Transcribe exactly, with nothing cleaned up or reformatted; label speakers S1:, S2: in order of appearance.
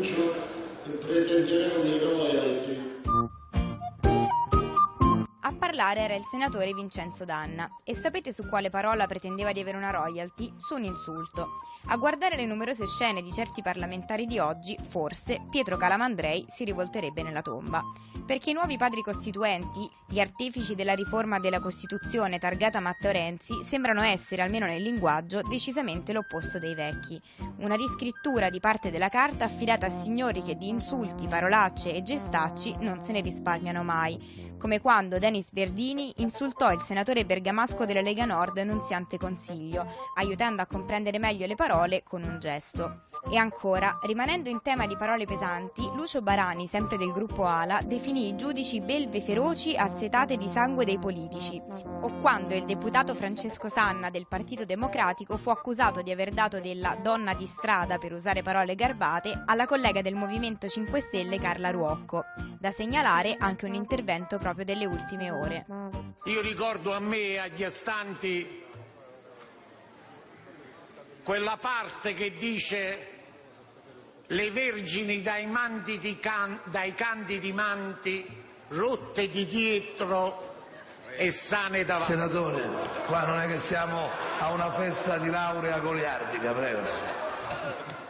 S1: annuncio che pretenderemo i royalty.
S2: A parlare era il senatore Vincenzo D'Anna. E sapete su quale parola pretendeva di avere una royalty? Su un insulto. A guardare le numerose scene di certi parlamentari di oggi, forse Pietro Calamandrei si rivolterebbe nella tomba. Perché i nuovi padri costituenti, gli artefici della riforma della Costituzione targata Matteo Renzi, sembrano essere, almeno nel linguaggio, decisamente l'opposto dei vecchi. Una riscrittura di parte della carta affidata a signori che di insulti, parolacce e gestacci non se ne risparmiano mai. Come quando Denis Verdini insultò il senatore bergamasco della Lega Nord Nunziante Consiglio, aiutando a comprendere meglio le parole con un gesto. E ancora, rimanendo in tema di parole pesanti, Lucio Barani, sempre del gruppo ALA, definì i giudici belve feroci assetate di sangue dei politici. O quando il deputato Francesco Sanna del Partito Democratico fu accusato di aver dato della donna di strada, per usare parole garbate, alla collega del Movimento cinque Stelle Carla Ruocco. Da segnalare anche un intervento proprio delle ultime ore.
S3: Io ricordo a me e agli astanti quella parte che dice: le vergini dai, manditi can, dai candidi manti, rotte di dietro e sane davanti.
S4: Senatore, qua non è che siamo a una festa di laurea goliardica, prego.